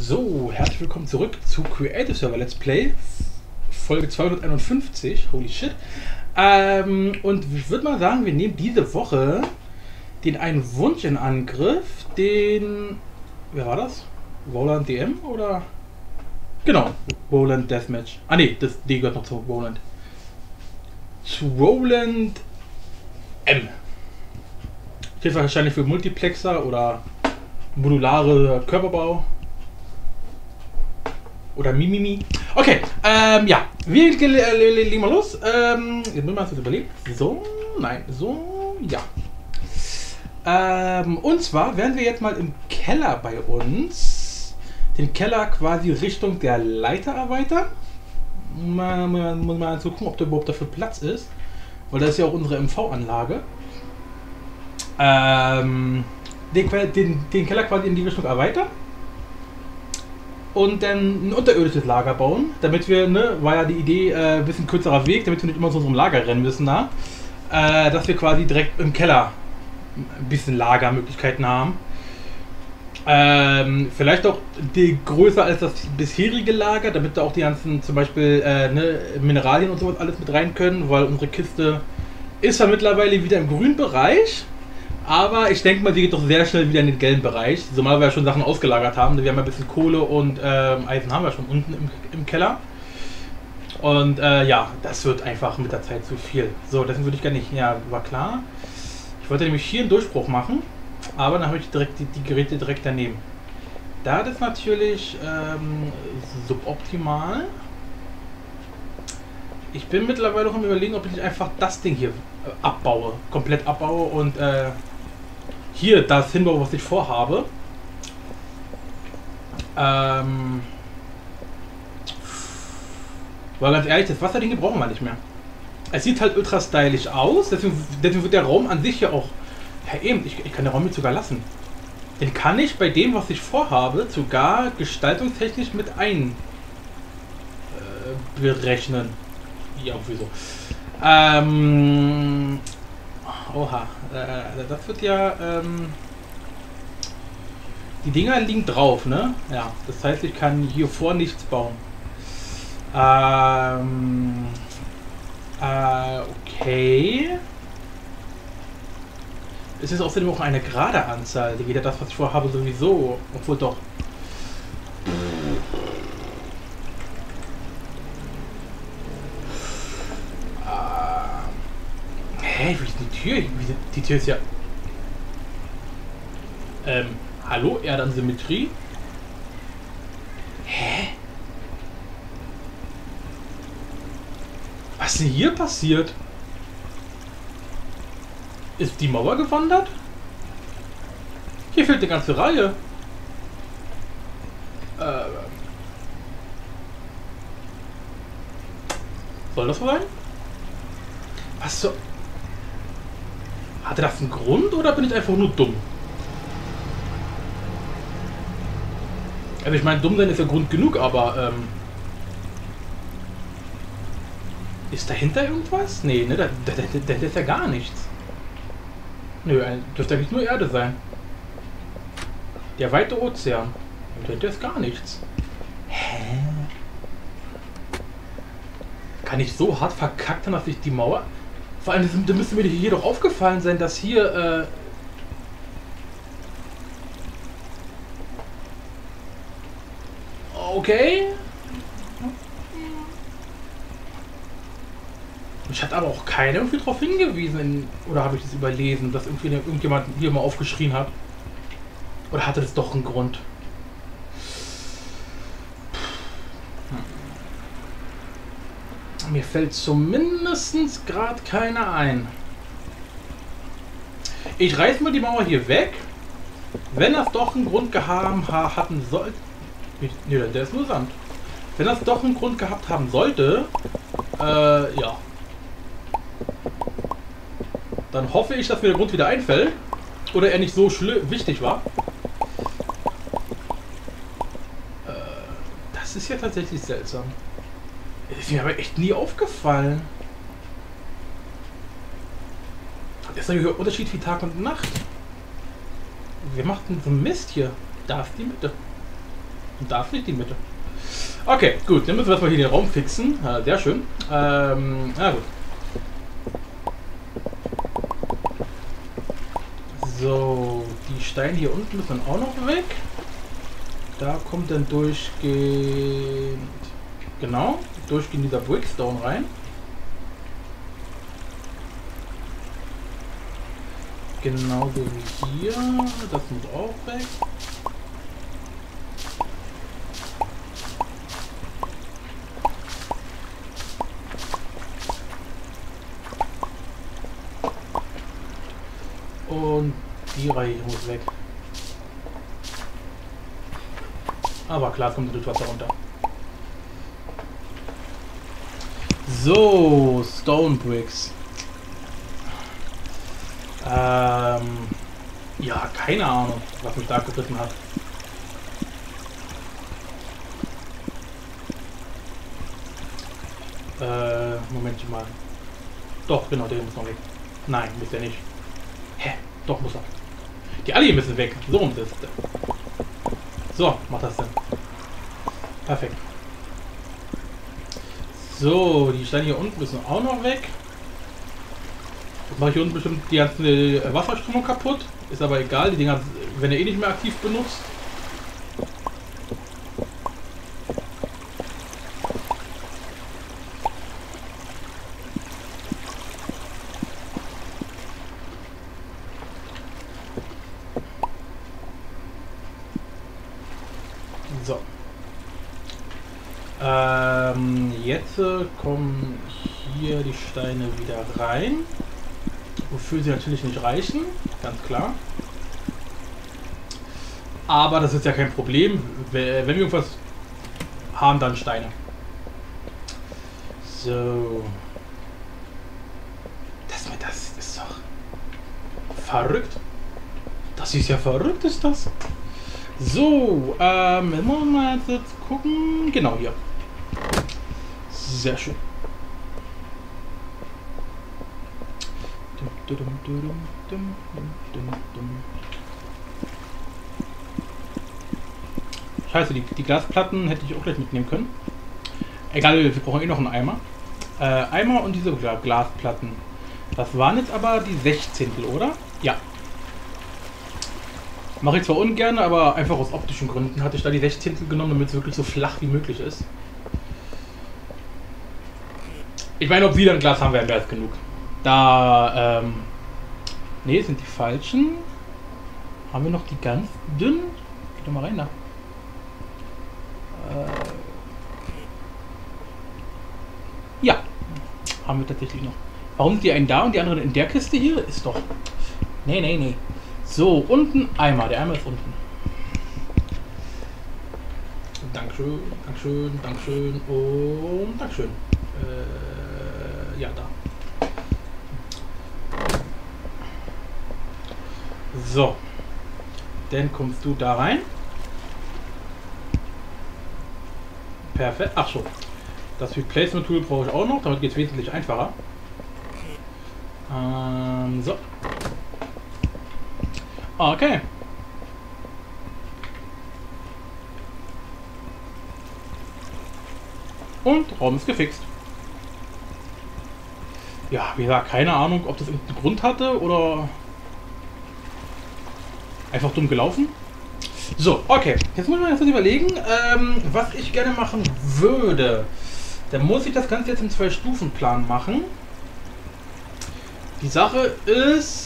So, herzlich willkommen zurück zu Creative Server Let's Play, Folge 251, holy shit. Und ich würde mal sagen, wir nehmen diese Woche den einen Wunsch in Angriff, den, wer war das? Roland DM oder? Genau, Roland Deathmatch. Ah ne, die gehört noch zu Roland. Zu Roland M. Steht wahrscheinlich für Multiplexer oder modulare Körperbau. Oder Mimimi. Okay, ja. Wir legen mal los. Jetzt müssen wir uns das überlegen. So, nein, so, ja. Und zwar werden wir jetzt mal im Keller bei uns den Keller quasi Richtung der Leiter erweitern. Muss mal gucken, ob da überhaupt dafür Platz ist. Weil das ist ja auch unsere MV-Anlage. Den Keller quasi in die Richtung erweitern. Und dann ein unterirdisches Lager bauen, damit wir, ne, war ja die Idee, ein bisschen kürzerer Weg, damit wir nicht immer zu unserem Lager rennen müssen da, dass wir quasi direkt im Keller ein bisschen Lagermöglichkeiten haben. Vielleicht auch die größer als das bisherige Lager, damit da auch die ganzen, zum Beispiel, ne, Mineralien und sowas alles mit rein können, weil unsere Kiste ist ja mittlerweile wieder im grünen Bereich. Aber ich denke mal, sie geht doch sehr schnell wieder in den gelben Bereich, zumal wir ja schon Sachen ausgelagert haben. Wir haben ja ein bisschen Kohle und Eisen haben wir schon unten im Keller. Und ja, das wird einfach mit der Zeit zu viel. So, deswegen würde ich gar nicht, ja, war klar. Ich wollte nämlich hier einen Durchbruch machen, aber dann habe ich direkt die Geräte direkt daneben. Da ist natürlich suboptimal. Ich bin mittlerweile noch am Überlegen, ob ich nicht einfach das Ding hier abbaue, komplett abbaue und hier das hinbaue, was ich vorhabe. Weil ganz ehrlich, das Wasserding hier brauchen wir nicht mehr. Es sieht halt ultra stylisch aus, deswegen wird der Raum an sich ja auch... Ja eben, ich kann den Raum jetzt sogar lassen. Den kann ich bei dem, was ich vorhabe, sogar gestaltungstechnisch mit berechnen. Ja, wieso? Oha, das wird ja, die Dinger liegen drauf, ne? Ja, das heißt, ich kann hier vor nichts bauen. Okay. Es ist außerdem auch eine gerade Anzahl, die geht ja das, was ich vorhabe, sowieso, obwohl doch. Hä, wie ist die Tür? Die Tür ist ja... hallo? Erdansymmetrie? Hä? Was ist denn hier passiert? Ist die Mauer gewandert? Hier fehlt eine ganze Reihe. Soll das so sein? Was so... Hatte das einen Grund oder bin ich einfach nur dumm? Also ich meine, dumm sein ist ja Grund genug, aber ist dahinter irgendwas? Nee, ne, da ist ja gar nichts. Nö, dürfte eigentlich nur Erde sein. Der weite Ozean. Und dahinter ist gar nichts. Hä? Kann ich so hart verkackt haben, dass ich die Mauer... Vor allem, da müsste mir hier doch aufgefallen sein, dass hier, okay. Ich hatte aber auch keiner irgendwie darauf hingewiesen, oder habe ich das überlesen, dass irgendjemand hier mal aufgeschrien hat? Oder hatte das doch einen Grund? Mir fällt zumindest gerade keiner ein. Ich reiß mal die Mauer hier weg. Wenn das doch einen Grund hatten sollte... Ne, der ist nur Sand. Wenn das doch einen Grund gehabt haben sollte, ja. Dann hoffe ich, dass mir der Grund wieder einfällt. Oder er nicht so wichtig war. Das ist ja tatsächlich seltsam. Das ist mir aber echt nie aufgefallen. Das ist ein Unterschied wie Tag und Nacht. Wer macht denn so Mist hier? Da ist die Mitte. Und da ist nicht die Mitte. Okay, gut, dann müssen wir erstmal hier den Raum fixen. Sehr schön. Na gut. So, die Steine hier unten müssen auch noch weg. Da kommt dann durchgehend, genau, durchgehend dieser Brickstone rein. Genauso wie hier. Das muss auch weg. Und die Reihe hier muss weg. Aber klar, es kommt durch Wasser runter. So, Stone Bricks. Ja, keine Ahnung, was mich da gerissen hat. Moment mal. Doch, genau, der muss noch weg. Nein, muss der nicht. Hä? Doch, muss er. Die alle hier müssen weg. So rum ist es. So, macht das Sinn. Perfekt. So, die Steine hier unten müssen auch noch weg. Jetzt mache ich hier unten bestimmt die ganze Wasserströmung kaputt. Ist aber egal, die Dinger werden ja eh nicht mehr aktiv benutzt. So. Jetzt kommen hier die Steine wieder rein. Wofür sie natürlich nicht reichen, ganz klar. Aber das ist ja kein Problem. Wenn wir irgendwas haben, dann Steine. So. Das ist doch verrückt. Das ist ja verrückt, ist das. So, wenn wir mal jetzt gucken. Genau hier. Sehr schön. Scheiße, die Glasplatten hätte ich auch gleich mitnehmen können. Egal, wir brauchen eh noch einen Eimer. Eimer und diese Glasplatten. Das waren jetzt aber die 16, oder? Ja. Mache ich zwar ungern, aber einfach aus optischen Gründen hatte ich da die 16 genommen, damit es wirklich so flach wie möglich ist. Ich meine, ob wieder ein Glas haben, wäre mehr als genug. Da, ne, sind die falschen. Haben wir noch die ganz dünn? Geht doch mal rein da. Ja, haben wir tatsächlich noch. Warum sind die einen da und die anderen in der Kiste hier? Ist doch... Nee. So, unten Eimer. Der Eimer ist unten. Dankeschön und Dankeschön. Ja, da. So. Dann kommst du da rein. Perfekt. Ach so. Das Replacement Tool brauche ich auch noch. Damit geht es wesentlich einfacher. So. Okay. Und Raum ist gefixt. Ja, wie gesagt, keine Ahnung, ob das irgendeinen Grund hatte oder einfach dumm gelaufen. So, okay. Jetzt muss ich mir jetzt überlegen, was ich gerne machen würde. Dann muss ich das Ganze jetzt im 2-Stufen-Plan machen. Die Sache ist...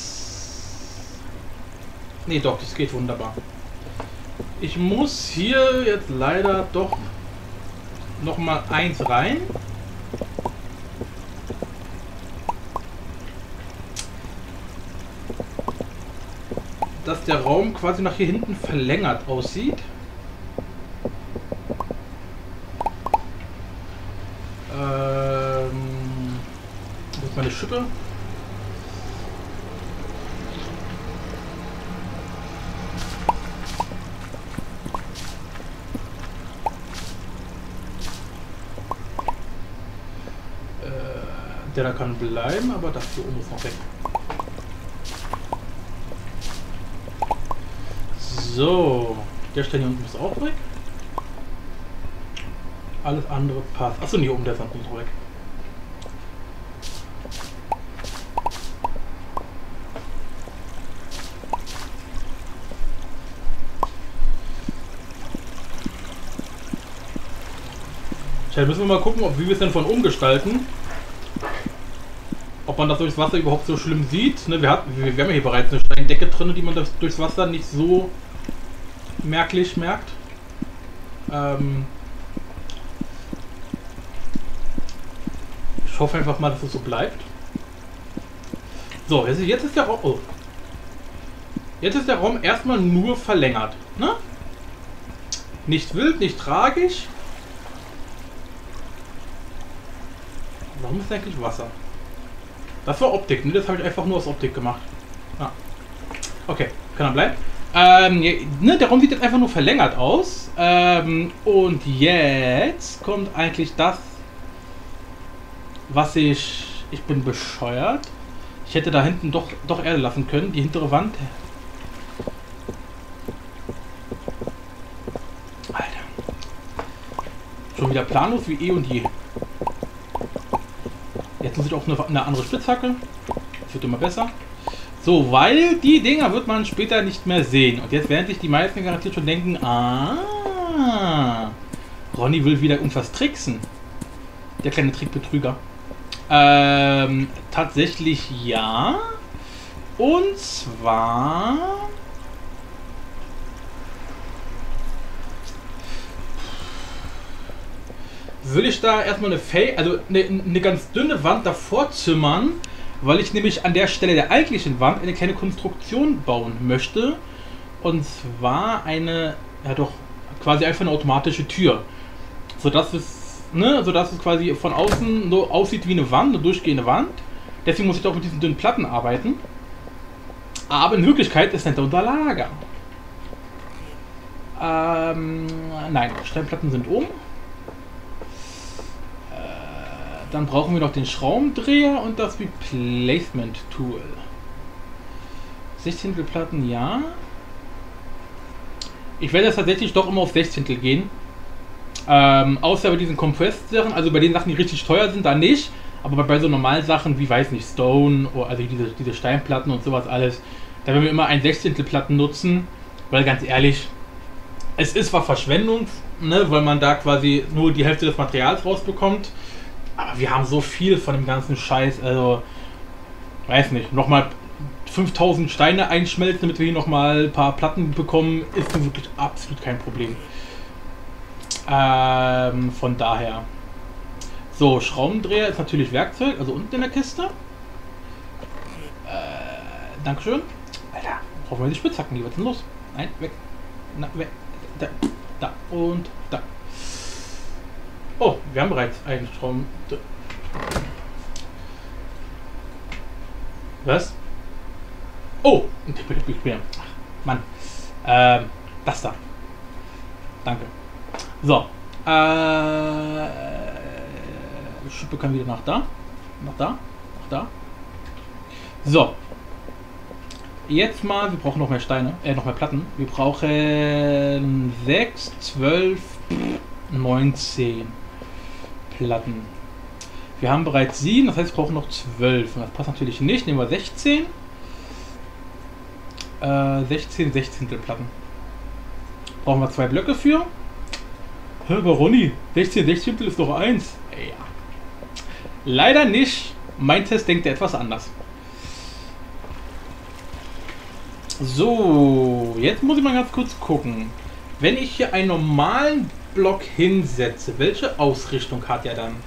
Nee, doch, das geht wunderbar. Ich muss hier jetzt leider doch noch mal eins rein. Dass der Raum quasi nach hier hinten verlängert aussieht. Wo ist meine Schippe? Der da kann bleiben, aber das hier oben ist noch weg. So, der Stein hier unten ist auch weg. Alles andere passt. Achso, hier oben der Sand muss weg. Jetzt müssen wir mal gucken, wie wir es denn von oben gestalten. Ob man das durchs Wasser überhaupt so schlimm sieht. Ne, wir haben ja hier bereits eine Steindecke drin, die man durchs Wasser nicht so merklich merkt. Ich hoffe einfach mal, dass es so bleibt. So, jetzt ist der Raum. Oh. Jetzt ist der Raum erstmal nur verlängert. Ne? Nicht wild, nicht tragisch. Warum ist eigentlich Wasser? Das war Optik, ne? Das habe ich einfach nur aus Optik gemacht. Ah. Okay, kann er bleiben. Ne, der Raum sieht jetzt einfach nur verlängert aus. Und jetzt kommt eigentlich das, was ich bin bescheuert. Ich hätte da hinten doch Erde lassen können, die hintere Wand. Alter. Schon wieder planlos wie eh und je. Jetzt muss ich auch eine andere Spitzhacke. Das wird immer besser. So, weil die Dinger wird man später nicht mehr sehen. Und jetzt werden sich die meisten garantiert schon denken, ah, Ronny will wieder irgendwas tricksen. Der kleine Trickbetrüger. Tatsächlich ja. Und zwar... will ich da erstmal eine ganz dünne Wand davor zimmern, weil ich nämlich an der Stelle der eigentlichen Wand eine kleine Konstruktion bauen möchte. Und zwar quasi einfach eine automatische Tür. Sodass es quasi von außen so aussieht wie eine Wand, eine durchgehende Wand. Deswegen muss ich auch mit diesen dünnen Platten arbeiten. Aber in Wirklichkeit ist das unser Lager. Nein, Steinplatten sind oben. Dann brauchen wir noch den Schraubendreher und das Replacement Tool. 16. Platten, ja. Ich werde jetzt tatsächlich doch immer auf 16. gehen. Außer bei diesen Compressed-Sachen, also bei den Sachen, die richtig teuer sind, da nicht. Aber bei so normalen Sachen wie, weiß nicht, Stone, oder also diese Steinplatten und sowas alles, da werden wir immer ein 16. Platten nutzen. Weil ganz ehrlich, es ist zwar Verschwendung, ne, weil man da quasi nur die Hälfte des Materials rausbekommt. Aber wir haben so viel von dem ganzen Scheiß, also, weiß nicht, nochmal 5000 Steine einschmelzen, damit wir hier nochmal ein paar Platten bekommen, ist wirklich absolut kein Problem. Von daher. So, Schraubendreher ist natürlich Werkzeug, also unten in der Kiste. Dankeschön. Alter, brauchen wir die Spitzhacken, was ist denn los? Nein, weg. Na, weg. Da und da. Oh, wir haben bereits einen Strom. Was? Oh! Ich bin. Ach, Mann. Das da. Danke. So. Schippe kann wieder nach da. Nach da. Nach da. So. Jetzt mal, wir brauchen noch mehr Steine. Noch mehr Platten. Wir brauchen 6, 12, 19 Platten. Wir haben bereits 7, das heißt, wir brauchen noch 12. Und das passt natürlich nicht. Nehmen wir 16. 16 Platten. Brauchen wir 2 Blöcke für. Aber Ronny, 16 ist doch 1. Ja. Leider nicht. Mein Test denkt etwas anders. So, jetzt muss ich mal ganz kurz gucken. Wenn ich hier einen normalen Block hinsetze, welche Ausrichtung hat er dann?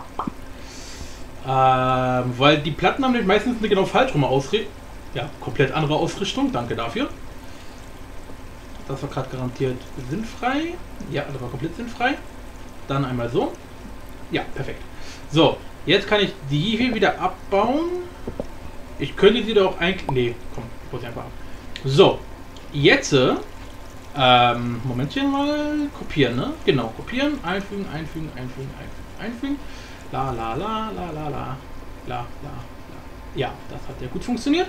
Weil die Platten haben nämlich meistens eine genau falsch rum Ausrichtung. Ja, komplett andere Ausrichtung. Danke dafür. Das war gerade garantiert sinnfrei. Ja, das war komplett sinnfrei. Dann einmal so. Ja, perfekt. So, jetzt kann ich die hier wieder abbauen. Ich könnte sie doch eigentlich... Nee, komm, ich muss sie einfach ab. So, jetzt... Momentchen mal. Kopieren, ne? Genau, kopieren, einfügen, einfügen, einfügen, einfügen, einfügen. La la la la la la. La la la. Ja, das hat ja gut funktioniert.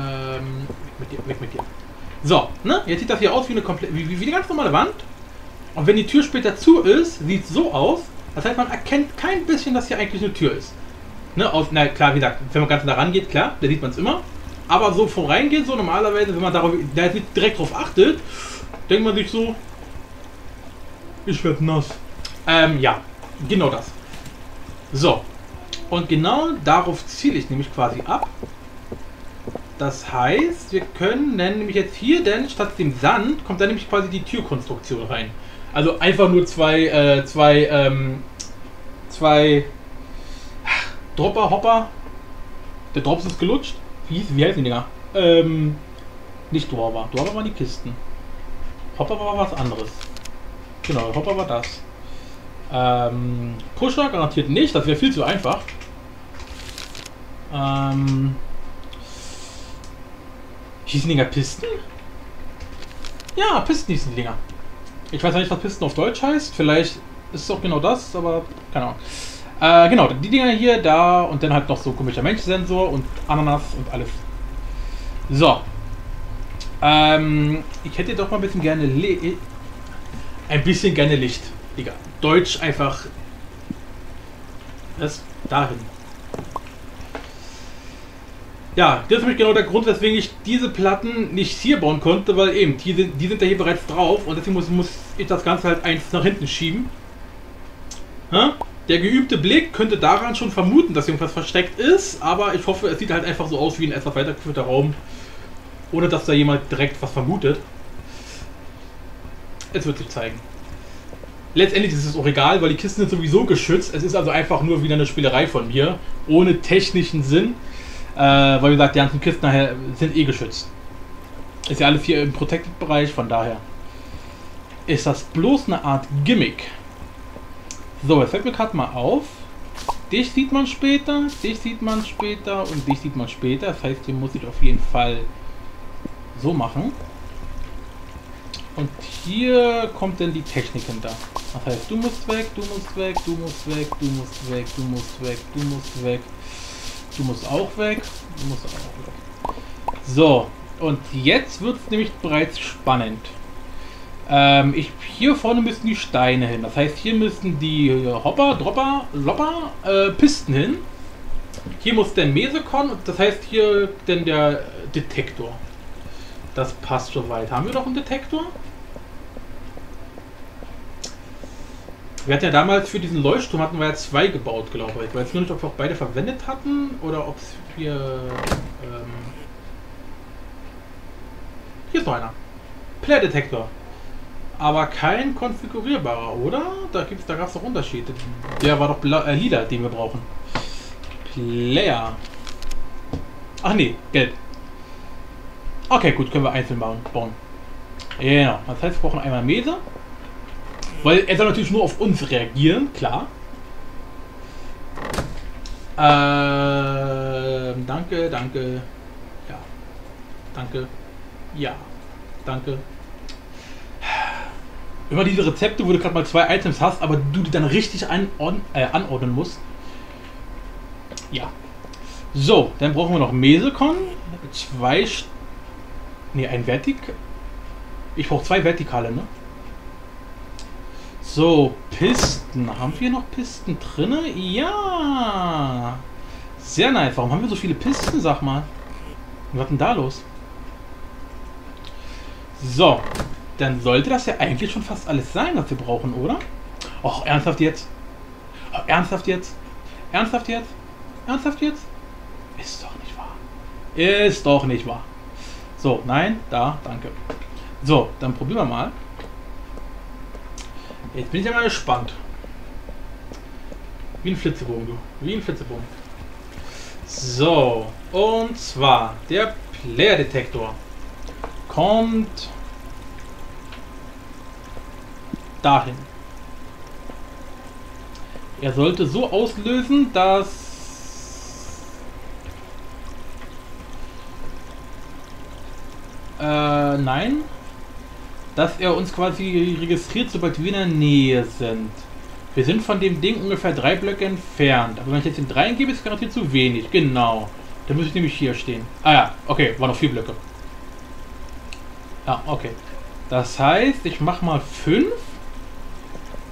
Weg mit dir, weg mit dir. So, ne? Jetzt sieht das hier aus wie eine komplett, wie eine ganz normale Wand. Und wenn die Tür später zu ist, sieht es so aus, das heißt, man erkennt kein bisschen, dass hier eigentlich eine Tür ist. Ne, na klar, wie gesagt, wenn man ganz nah rangeht, klar, da sieht man es immer. Aber so vom Reingehen, so normalerweise, wenn man darauf, da nicht direkt drauf achtet, denkt man sich so, ich werde nass. Ja, genau das. So, und genau darauf ziele ich nämlich quasi ab. Das heißt, wir können dann nämlich jetzt hier, denn statt dem Sand kommt dann nämlich quasi die Türkonstruktion rein. Also einfach nur zwei Dropper, Hopper. Der Drops ist gelutscht. Wie heißen die Dinger? Nicht Dropper. Dropper waren die Kisten. Hopper war was anderes. Genau, Hopper war das. Pusher garantiert nicht, das wäre viel zu einfach. Hießen die Dinger Pisten? Ja, Pisten hießen die Dinger. Ich weiß ja nicht, was Pisten auf Deutsch heißt. Vielleicht ist es auch genau das, aber keine Ahnung. Genau, die Dinger hier, da und dann halt noch so komischer Menschensensor und Ananas und alles. So. Ich hätte doch mal ein bisschen gerne Licht. Digga. Deutsch einfach. Das dahin. Ja, das ist nämlich genau der Grund, weswegen ich diese Platten nicht hier bauen konnte, weil eben, die sind ja hier bereits drauf und deswegen muss ich das Ganze halt eins nach hinten schieben. Ja? Der geübte Blick könnte daran schon vermuten, dass irgendwas versteckt ist, aber ich hoffe, es sieht halt einfach so aus wie ein etwas weitergeführter Raum, ohne dass da jemand direkt was vermutet. Es wird sich zeigen. Letztendlich ist es auch egal, weil die Kisten sind sowieso geschützt. Es ist also einfach nur wieder eine Spielerei von mir, ohne technischen Sinn. Weil wie gesagt, die ganzen Kisten nachher sind eh geschützt. Ist ja alles hier im Protected-Bereich, von daher ist das bloß eine Art Gimmick. So, jetzt fällt mir gerade mal auf. Dich sieht man später, dich sieht man später und dich sieht man später. Das heißt, hier muss ich auf jeden Fall so machen. Und hier kommt dann die Technik hinter. Das heißt, du musst weg, du musst weg, du musst weg, du musst weg, du musst weg, du musst weg. Du musst auch weg. Du musst auch weg. So, und jetzt wird es nämlich bereits spannend. Hier vorne müssen die Steine hin. Das heißt, hier müssen die Hopper, Dropper, Lopper, Pisten hin. Hier muss der Mesekon und das heißt hier denn der Detektor. Das passt soweit. Haben wir doch einen Detektor? Wir hatten ja damals für diesen Leuchtturm hatten wir ja 2 gebaut, glaube ich. Ich weiß nur nicht, ob wir auch beide verwendet hatten oder ob es wir. Hier ist noch einer. Player-Detektor. Aber kein konfigurierbarer, oder? Da gab es doch Unterschiede. Der war doch lila, den wir brauchen. Player. Ach nee, gelb. Okay, gut, können wir einzeln bauen. Genau. Das heißt, wir brauchen einmal Mese. Weil er soll natürlich nur auf uns reagieren, klar. Danke, danke. Ja. Danke. Ja. Danke. Immer diese Rezepte, wo du gerade mal 2 Items hast, aber du die dann richtig anordnen musst. Ja. So, dann brauchen wir noch Mesekon. 2. Ne, ein Vertik. Ich brauche 2 Vertikale, ne? So, Pisten. Haben wir noch Pisten drin? Ja. Sehr nice. Warum haben wir so viele Pisten, sag mal? Was ist denn da los? So. Dann sollte das ja eigentlich schon fast alles sein, was wir brauchen, oder? Och, ernsthaft jetzt? Oh, ernsthaft jetzt? Ernsthaft jetzt? Ernsthaft jetzt? Ist doch nicht wahr. Ist doch nicht wahr. So, nein, da, danke. So, dann probieren wir mal. Jetzt bin ich ja mal gespannt. Wie ein Flitzebogen, du. Wie ein Flitzebogen. So, und zwar der Player-Detektor kommt dahin. Er sollte so auslösen, dass nein, dass er uns quasi registriert, sobald wir in der Nähe sind. Wir sind von dem Ding ungefähr 3 Blöcke entfernt. Aber wenn ich jetzt den 3 gebe, ist es garantiert zu wenig. Genau. Dann muss ich nämlich hier stehen. Ah ja, okay, waren noch 4 Blöcke. Ja, okay. Das heißt, ich mache mal 5.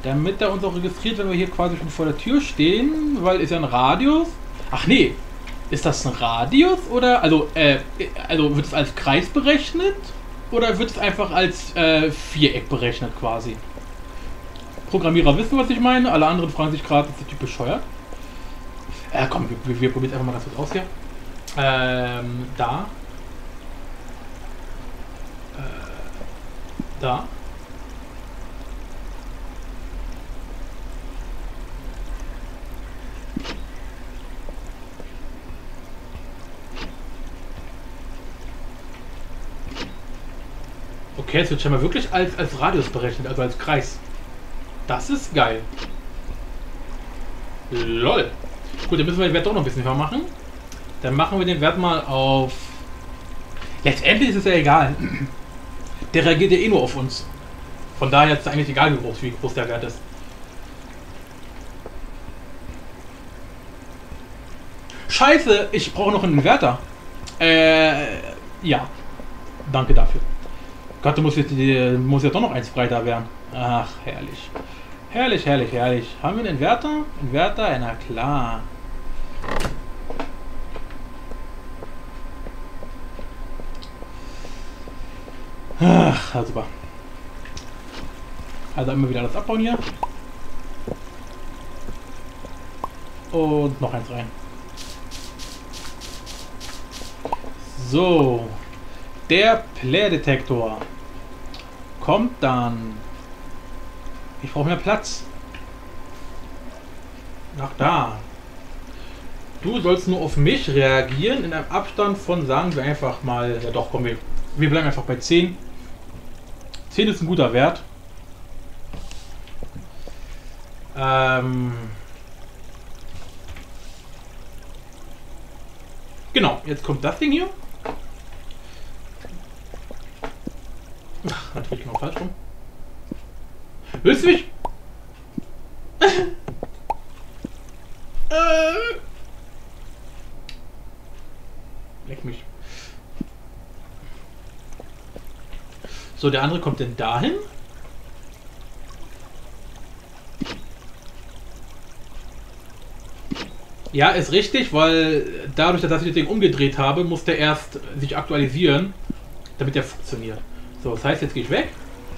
Damit er uns auch registriert, wenn wir hier quasi schon vor der Tür stehen, weil ist ja ein Radius. Ach nee, ist das ein Radius oder also wird es als Kreis berechnet oder wird es einfach als Viereck berechnet quasi? Programmierer wissen, was ich meine. Alle anderen fragen sich gerade, ist der Typ bescheuert? Komm, wir probieren einfach mal das kurz aus hier. Da. Da. Okay, es wird scheinbar wirklich als Radius berechnet, also als Kreis. Das ist geil. LOL. Gut, dann müssen wir den Wert doch noch ein bisschen höher machen. Dann machen wir den Wert mal auf... Letztendlich ist es ja egal. Der reagiert ja eh nur auf uns. Von daher ist es eigentlich egal, wie groß der Wert ist. Scheiße, ich brauche noch einen Inverter. Ja. Danke dafür. Gott, muss ja doch noch eins frei da werden. Ach, herrlich. Herrlich, herrlich, herrlich. Haben wir einen Inverter? Inverter? Na klar. Ach, ja, super. Also immer wieder alles abbauen hier. Und noch eins rein. So. Der Play-Detektor kommt dann. Ich brauche mehr Platz. Ach da. Du sollst nur auf mich reagieren in einem Abstand von, sagen wir einfach mal, ja doch, komm, wir bleiben einfach bei 10. 10 ist ein guter Wert. Genau, jetzt kommt das Ding hier. Ach, natürlich genau falsch rum. Willst du mich? Leck mich. So, der andere kommt denn dahin. Ja, ist richtig, weil dadurch, dass ich das Ding umgedreht habe, muss der erst sich aktualisieren, damit der funktioniert. So, das heißt, jetzt gehe ich weg.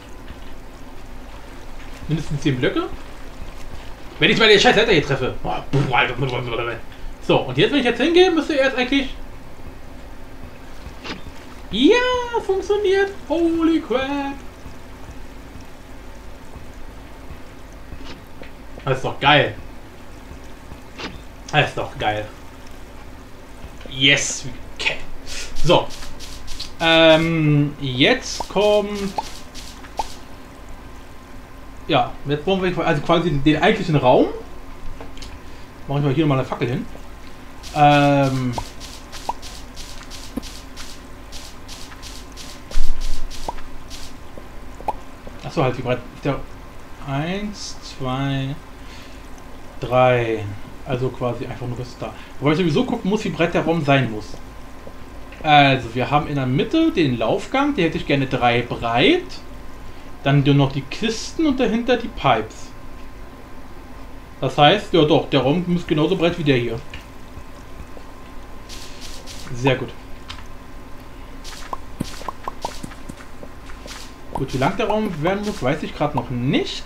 Mindestens 10 Blöcke. Wenn ich mal den scheiß Leiter hier treffe. So, und jetzt, wenn ich jetzt hingehe, müsste er jetzt eigentlich... Ja, funktioniert. Holy crap. Das ist doch geil. Das ist doch geil. Yes, okay. So. Jetzt kommt... Ja, jetzt brauchen wir also quasi den eigentlichen Raum. Mache ich mal hier mal eine Fackel hin. Achso, halt, wie breit ist der? 1, 2, 3. Also quasi einfach nur bis da. Wobei ich sowieso gucken muss, wie breit der Raum sein muss. Also, wir haben in der Mitte den Laufgang, den hätte ich gerne 3 breit. Dann nur noch die Kisten und dahinter die Pipes. Das heißt, ja doch, der Raum muss genauso breit wie der hier. Sehr gut. Gut, wie lang der Raum werden muss, weiß ich gerade noch nicht.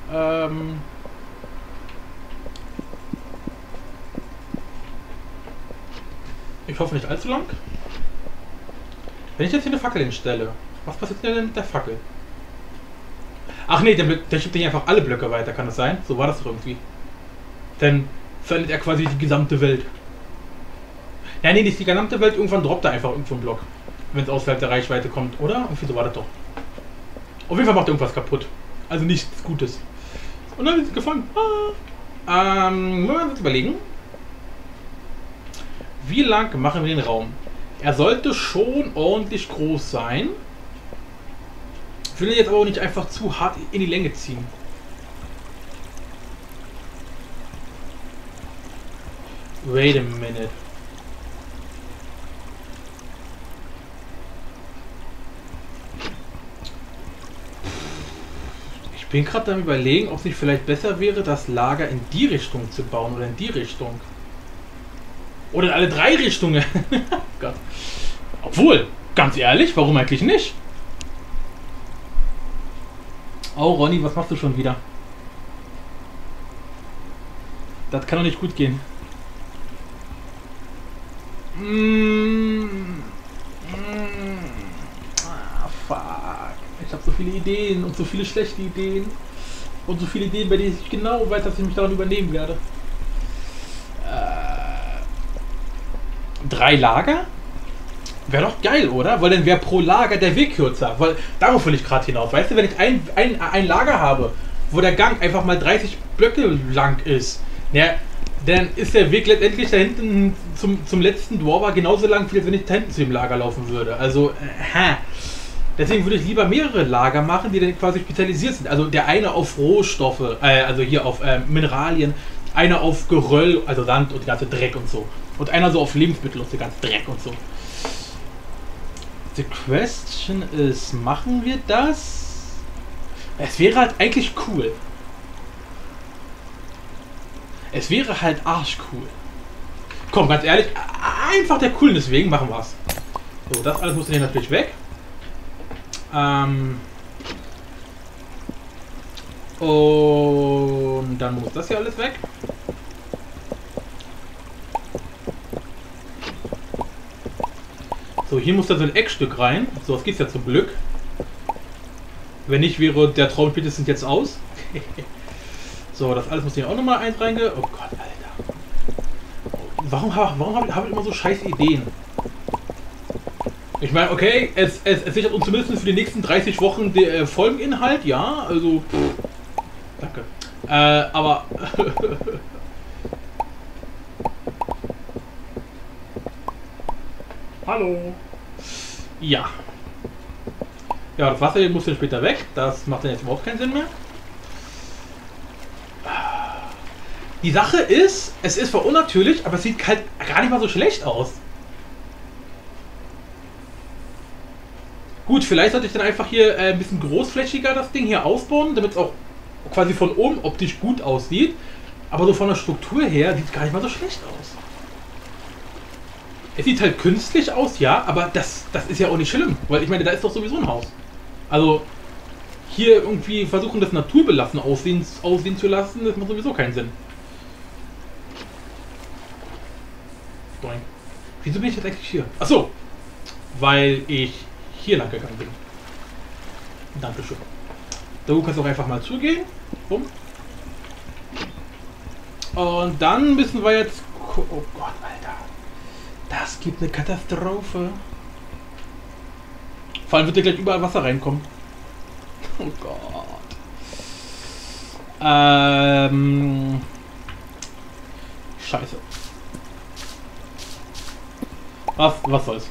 Ich hoffe nicht allzu lang. Wenn ich jetzt hier eine Fackel hinstelle, was passiert denn mit der Fackel? Ach nee, der schiebt nicht einfach alle Blöcke weiter, kann das sein? So war das doch irgendwie. Dann verändert er quasi die gesamte Welt. Ja, nee, nicht die gesamte Welt, irgendwann droppt er einfach irgendwo einen Block. Wenn es außerhalb der Reichweite kommt, oder? Irgendwie so war das doch. Auf jeden Fall macht er irgendwas kaputt. Also nichts Gutes. Und dann wird sie gefangen. Wollen wir uns überlegen. Wie lang machen wir den Raum? Er sollte schon ordentlich groß sein. Ich will ihn jetzt aber auch nicht einfach zu hart in die Länge ziehen. Wait a minute. bin gerade am Überlegen, ob es nicht vielleicht besser wäre, das Lager in die Richtung zu bauen oder in die Richtung. Oder in alle drei Richtungen. Gott. Obwohl, ganz ehrlich, warum eigentlich nicht? Oh, Ronny, was machst du schon wieder? Das kann doch nicht gut gehen. Fuck. Ich habe so viele Ideen und so viele schlechte Ideen. Und so viele Ideen, bei denen ich genau weiß, dass ich mich daran übernehmen werde. 3 Lager? Wäre doch geil, oder? Weil dann wäre pro Lager der Weg kürzer. Weil darauf will ich gerade hinaus. Weißt du, wenn ich ein Lager habe, wo der Gang einfach mal 30 Blöcke lang ist, ja, dann ist der Weg letztendlich da hinten zum letzten Dwarf genauso lang, wie wenn ich da hinten zu dem Lager laufen würde. Also, deswegen würde ich lieber mehrere Lager machen, die dann quasi spezialisiert sind. Also der eine auf Rohstoffe, also hier auf Mineralien, einer auf Geröll, also Sand und die ganze Dreck und so. Und einer so auf Lebensmittel und der ganze Dreck und so. The question is, machen wir das? Es wäre halt eigentlich cool. Es wäre halt arschcool. Komm, ganz ehrlich, einfach der Coolness wegen machen wir es. So, das alles muss hier natürlich weg. Und dann muss das hier alles weg. So, hier muss da so ein Eckstück rein. So, das geht ja zum Glück. Wenn nicht, wäre der Traum spätestens jetzt aus. So, das alles muss hier auch nochmal eins reingehen. Oh Gott, Alter. Warum hab ich immer so scheiß Ideen? Ich meine, okay, es sichert uns zumindest für die nächsten 30 Wochen den Folgeninhalt, ja, also. Danke. Aber. Hallo. Ja. Ja, das Wasser hier muss dann später weg. Das macht dann jetzt überhaupt keinen Sinn mehr. Die Sache ist, es ist zwar unnatürlich, aber es sieht halt gar nicht mal so schlecht aus. Gut, vielleicht sollte ich dann einfach hier ein bisschen großflächiger das Ding hier ausbauen, damit es auch quasi von oben optisch gut aussieht. Aber so von der Struktur her sieht es gar nicht mal so schlecht aus. Es sieht halt künstlich aus, ja, aber das ist ja auch nicht schlimm, weil ich meine, da ist doch sowieso ein Haus. Also hier irgendwie versuchen, das naturbelassen aussehen zu lassen, das macht sowieso keinen Sinn. Wieso bin ich jetzt eigentlich hier? Achso, weil ich hier lang gegangen bin. Dankeschön. Du kannst auch einfach mal zugehen. Bumm. Und dann müssen wir jetzt... Oh Gott, Alter. Das gibt eine Katastrophe. Vor allem wird hier gleich überall Wasser reinkommen. Oh Gott. Scheiße. Was soll's?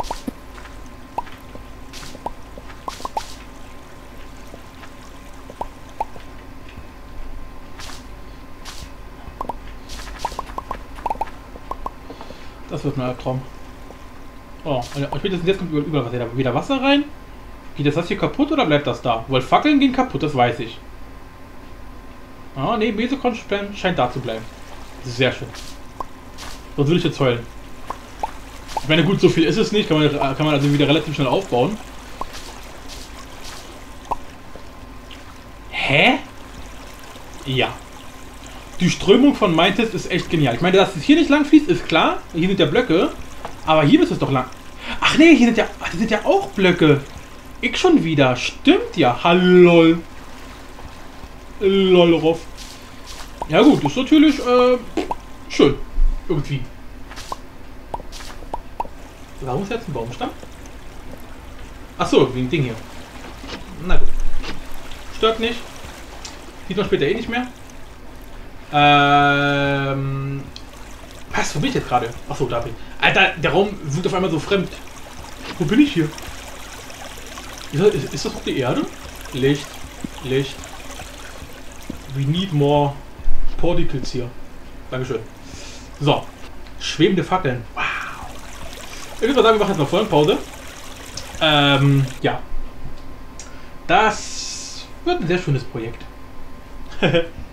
Das wird ein Albtraum. Oh, spätestens jetzt kommt überall wieder Wasser rein. Geht das hier kaputt oder bleibt das da? Weil Fackeln gehen kaputt, das weiß ich. Ah, ne, Mesokonstern scheint da zu bleiben. Sehr schön. Sonst würde ich jetzt heulen. Ich meine, gut, so viel ist es nicht. Kann man also wieder relativ schnell aufbauen. Hä? Ja. Die Strömung von Mindtest ist echt genial. Ich meine, dass es hier nicht lang fließt, ist klar. Hier sind ja Blöcke. Aber hier ist es doch lang. Ach nee, hier sind ja auch Blöcke. Ich schon wieder. Stimmt ja. Hallo. Lolroff. Ja gut, ist natürlich schön. Irgendwie. Warum ist jetzt ein Baumstamm? Achso, wie ein Ding hier. Na gut. Stört nicht. Sieht man später eh nicht mehr. Was? Wo bin ich jetzt gerade? Achso, da bin ich. Alter, der Raum wird auf einmal so fremd. Wo bin ich hier? Ist das auf die Erde? Licht. Licht. We need more particles hier. Dankeschön. So. Schwebende Fackeln. Wow. Ich würde mal sagen, wir machen jetzt noch Folgenpause. Ja. Das Wird ein sehr schönes Projekt.